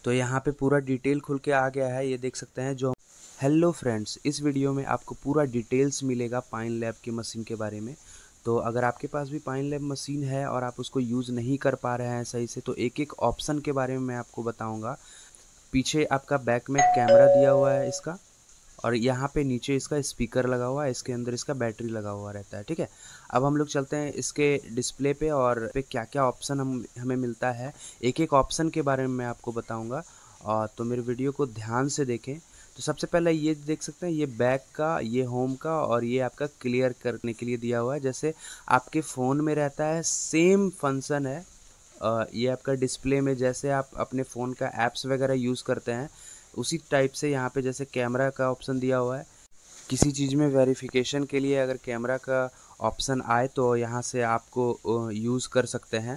तो यहाँ पे पूरा डिटेल खुल के आ गया है, ये देख सकते हैं। जो हेलो फ्रेंड्स, इस वीडियो में आपको पूरा डिटेल्स मिलेगा पाइन लैब की मशीन के बारे में। तो अगर आपके पास भी पाइन लैब मशीन है और आप उसको यूज़ नहीं कर पा रहे हैं सही से, तो एक एक ऑप्शन के बारे में मैं आपको बताऊंगा। पीछे आपका बैक में कैमरा दिया हुआ है इसका, और यहाँ पे नीचे इसका स्पीकर लगा हुआ है, इसके अंदर इसका बैटरी लगा हुआ रहता है। ठीक है, अब हम लोग चलते हैं इसके डिस्प्ले पे, और पे क्या क्या ऑप्शन हमें मिलता है, एक एक ऑप्शन के बारे में मैं आपको बताऊंगा। और तो मेरे वीडियो को ध्यान से देखें। तो सबसे पहले ये देख सकते हैं, ये बैक का, ये होम का, और ये आपका क्लियर करने के लिए दिया हुआ है। जैसे आपके फ़ोन में रहता है सेम फंक्शन है। ये आपका डिस्प्ले में जैसे आप अपने फ़ोन का ऐप्स वगैरह यूज़ करते हैं, उसी टाइप से यहाँ पे जैसे कैमरा का ऑप्शन दिया हुआ है। किसी चीज़ में वेरिफिकेशन के लिए अगर कैमरा का ऑप्शन आए तो यहाँ से आपको यूज़ कर सकते हैं।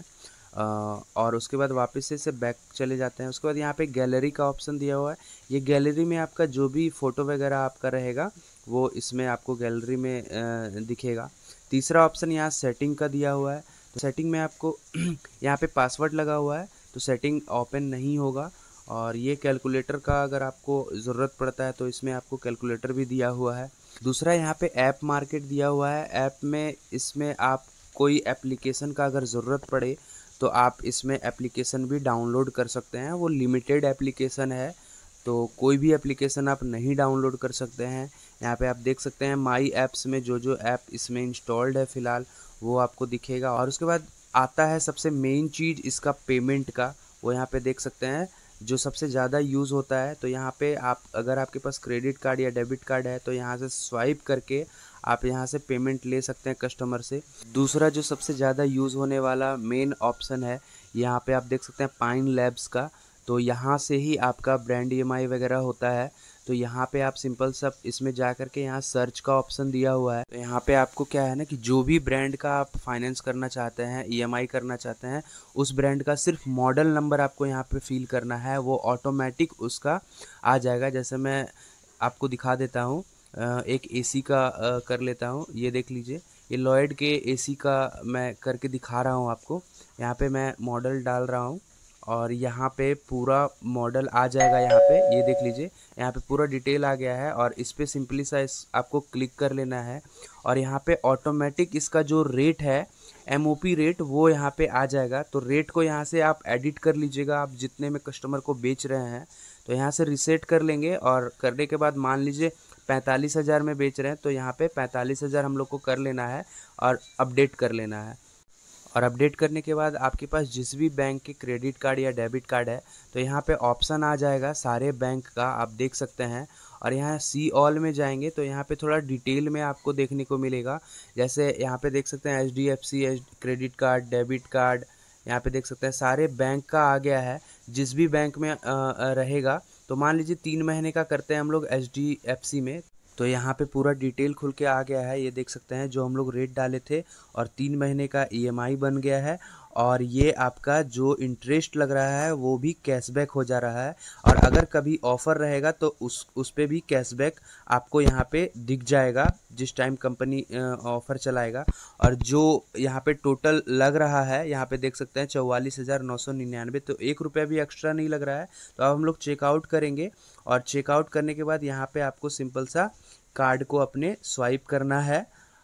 और उसके बाद वापस से इसे बैक चले जाते हैं। उसके बाद यहाँ पे गैलरी का ऑप्शन दिया हुआ है। ये गैलरी में आपका जो भी फ़ोटो वगैरह आपका रहेगा वो इसमें आपको गैलरी में दिखेगा। तीसरा ऑप्शन यहाँ सेटिंग का दिया हुआ है। तो सेटिंग में आपको यहाँ पे पासवर्ड लगा हुआ है, तो सेटिंग ओपन नहीं होगा। और ये कैलकुलेटर का अगर आपको ज़रूरत पड़ता है तो इसमें आपको कैलकुलेटर भी दिया हुआ है। दूसरा यहाँ पे ऐप मार्केट दिया हुआ है। ऐप में इसमें आप कोई एप्लीकेशन का अगर ज़रूरत पड़े तो आप इसमें एप्लीकेशन भी डाउनलोड कर सकते हैं। वो लिमिटेड एप्लीकेशन है, तो कोई भी एप्लीकेशन आप नहीं डाउनलोड कर सकते हैं। यहाँ पे आप देख सकते हैं माई ऐप्स में जो जो ऐप इसमें इंस्टॉल्ड है फ़िलहाल वो आपको दिखेगा। और उसके बाद आता है सबसे मेन चीज़ इसका पेमेंट का। वो यहाँ पे देख सकते हैं जो सबसे ज़्यादा यूज़ होता है। तो यहाँ पे आप अगर आपके पास क्रेडिट कार्ड या डेबिट कार्ड है तो यहाँ से स्वाइप करके आप यहाँ से पेमेंट ले सकते हैं कस्टमर से। दूसरा जो सबसे ज़्यादा यूज़ होने वाला मेन ऑप्शन है, यहाँ पे आप देख सकते हैं पाइन लैब्स का। तो यहाँ से ही आपका ब्रांड ईएमआई वगैरह होता है। तो यहाँ पे आप सिंपल सा इसमें जा कर के यहाँ सर्च का ऑप्शन दिया हुआ है। तो यहाँ पे आपको क्या है ना कि जो भी ब्रांड का आप फाइनेंस करना चाहते हैं, ईएमआई करना चाहते हैं, उस ब्रांड का सिर्फ मॉडल नंबर आपको यहाँ पे फिल करना है, वो ऑटोमेटिक उसका आ जाएगा। जैसे मैं आपको दिखा देता हूँ, एक एसी का कर लेता हूँ। ये देख लीजिए, ये लॉयड के एसी का मैं करके दिखा रहा हूँ आपको। यहाँ पे मैं मॉडल डाल रहा हूँ और यहाँ पे पूरा मॉडल आ जाएगा। यहाँ पे ये देख लीजिए, यहाँ पे पूरा डिटेल आ गया है, और इस पे सिंपली सा इस आपको क्लिक कर लेना है। और यहाँ पे ऑटोमेटिक इसका जो रेट है, एमओपी रेट, वो यहाँ पे आ जाएगा। तो रेट को यहाँ से आप एडिट कर लीजिएगा, आप जितने में कस्टमर को बेच रहे हैं। तो यहाँ से रिसेट कर लेंगे, और करने के बाद मान लीजिए 45,000 में बेच रहे हैं तो यहाँ पे 45,000 हम लोग को कर लेना है और अपडेट कर लेना है। और अपडेट करने के बाद आपके पास जिस भी बैंक के क्रेडिट कार्ड या डेबिट कार्ड है तो यहाँ पे ऑप्शन आ जाएगा सारे बैंक का, आप देख सकते हैं। और यहाँ सी ऑल में जाएंगे तो यहाँ पे थोड़ा डिटेल में आपको देखने को मिलेगा। जैसे यहाँ पे देख सकते हैं HDFC credit card, debit card, यहाँ पे देख सकते हैं सारे बैंक का आ गया है। जिस भी बैंक में रहेगा, तो मान लीजिए 3 महीने का करते हैं हम लोग एचडीएफसी में, तो यहाँ पे पूरा डिटेल खुल के आ गया है। ये देख सकते हैं जो हम लोग रेट डाले थे, और 3 महीने का ईएमआई बन गया है। और ये आपका जो इंटरेस्ट लग रहा है वो भी कैशबैक हो जा रहा है। और अगर कभी ऑफ़र रहेगा तो उस पे भी कैशबैक आपको यहाँ पे दिख जाएगा जिस टाइम कंपनी ऑफ़र चलाएगा। और जो यहाँ पे टोटल लग रहा है, यहाँ पे देख सकते हैं 44,999, तो 1 रुपया भी एक्स्ट्रा नहीं लग रहा है। तो अब हम लोग चेकआउट करेंगे, और चेकआउट करने के बाद यहाँ पे आपको सिंपल सा कार्ड को अपने स्वाइप करना है,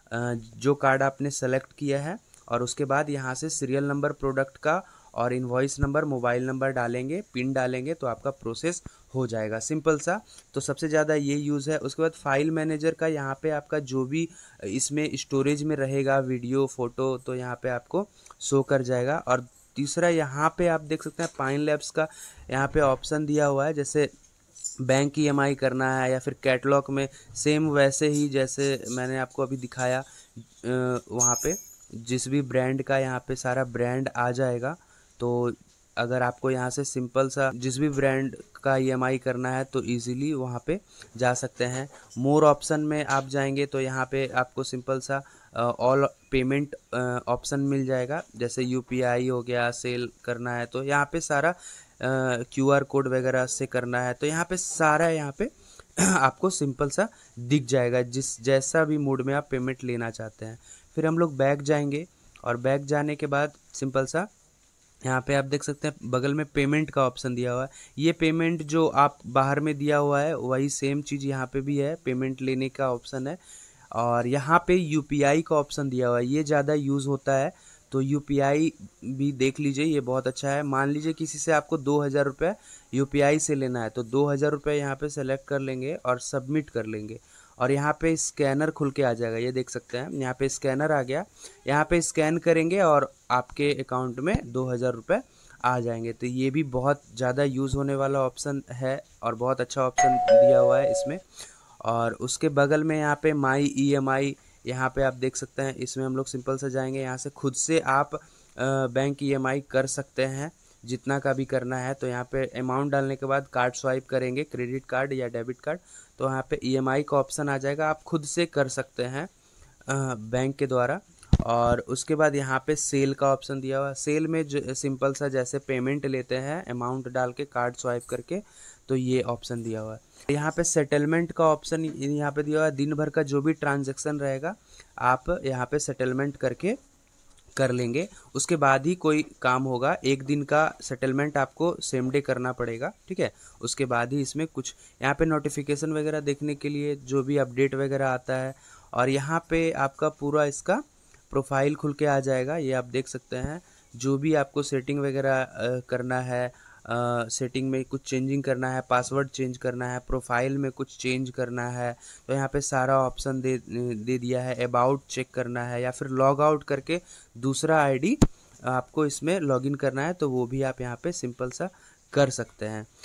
जो कार्ड आपने सेलेक्ट किया है। और उसके बाद यहाँ से सीरियल नंबर प्रोडक्ट का और इनवॉइस नंबर, मोबाइल नंबर डालेंगे, पिन डालेंगे, तो आपका प्रोसेस हो जाएगा सिंपल सा। तो सबसे ज़्यादा ये यूज़ है। उसके बाद फाइल मैनेजर का, यहाँ पे आपका जो भी इसमें स्टोरेज में रहेगा वीडियो, फ़ोटो, तो यहाँ पे आपको शो कर जाएगा। और तीसरा यहाँ पे आप देख सकते हैं पाइन लैब्स का यहाँ पे ऑप्शन दिया हुआ है। जैसे बैंक ईएमआई करना है या फिर कैटलॉग में, सेम वैसे ही जैसे मैंने आपको अभी दिखाया, वहाँ पे जिस भी ब्रांड का यहाँ पे सारा ब्रांड आ जाएगा। तो अगर आपको यहाँ से सिंपल सा जिस भी ब्रांड का ईएमआई करना है तो इजीली वहाँ पे जा सकते हैं। मोर ऑप्शन में आप जाएंगे तो यहाँ पे आपको सिंपल सा ऑल पेमेंट ऑप्शन मिल जाएगा। जैसे यूपीआई हो गया, सेल करना है तो यहाँ पे सारा क्यूआर कोड वगैरह से करना है तो यहाँ पे सारा यहाँ पे आपको सिंपल सा दिख जाएगा, जिस जैसा भी मोड में आप पेमेंट लेना चाहते हैं। फिर हम लोग बैक जाएंगे, और बैक जाने के बाद सिंपल सा यहाँ पे आप देख सकते हैं बगल में पेमेंट का ऑप्शन दिया हुआ है। ये पेमेंट जो आप बाहर में दिया हुआ है वही सेम चीज़ यहाँ पे भी है, पेमेंट लेने का ऑप्शन है। और यहाँ पे यूपीआई का ऑप्शन दिया हुआ है, ये ज़्यादा यूज़ होता है, तो यूपीआई भी देख लीजिए, ये बहुत अच्छा है। मान लीजिए किसी से आपको 2000 रुपये यूपीआई से लेना है, तो 2000 रुपये यहाँ पे सेलेक्ट कर लेंगे और सबमिट कर लेंगे, और यहाँ पे स्कैनर खुल के आ जाएगा। ये देख सकते हैं यहाँ पे स्कैनर आ गया, यहाँ पे स्कैन करेंगे और आपके अकाउंट में 2000 रुपये आ जाएंगे। तो ये भी बहुत ज़्यादा यूज़ होने वाला ऑप्शन है और बहुत अच्छा ऑप्शन दिया हुआ है इसमें। और उसके बगल में यहाँ पे माई ईएमआई, यहाँ पे आप देख सकते हैं, इसमें हम लोग सिंपल से जाएंगे, यहाँ से खुद से आप बैंक ईएमआई कर सकते हैं जितना का भी करना है। तो यहाँ पे अमाउंट डालने के बाद कार्ड स्वाइप करेंगे, क्रेडिट कार्ड या डेबिट कार्ड, तो यहाँ पे ईएमआई का ऑप्शन आ जाएगा, आप खुद से कर सकते हैं बैंक के द्वारा। और उसके बाद यहाँ पे सेल का ऑप्शन दिया हुआ है। सेल में जो सिंपल सा जैसे पेमेंट लेते हैं अमाउंट डाल के कार्ड स्वाइप करके, तो ये ऑप्शन दिया हुआ है। यहाँ पे सेटलमेंट का ऑप्शन यहाँ पे दिया हुआ है, दिन भर का जो भी ट्रांजैक्शन रहेगा आप यहाँ पे सेटलमेंट करके कर लेंगे। उसके बाद ही कोई काम होगा, एक दिन का सेटलमेंट आपको सेम डे करना पड़ेगा, ठीक है। उसके बाद ही इसमें कुछ यहाँ पे नोटिफिकेशन वगैरह देखने के लिए जो भी अपडेट वगैरह आता है, और यहाँ पे आपका पूरा इसका प्रोफाइल खुल के आ जाएगा। ये आप देख सकते हैं, जो भी आपको सेटिंग वगैरह करना है, सेटिंग में कुछ चेंजिंग करना है, पासवर्ड चेंज करना है, प्रोफाइल में कुछ चेंज करना है, तो यहाँ पे सारा ऑप्शन दे दिया है। अबाउट चेक करना है या फिर लॉग आउट करके दूसरा आईडी आपको इसमें लॉगिन करना है, तो वो भी आप यहाँ पे सिंपल सा कर सकते हैं।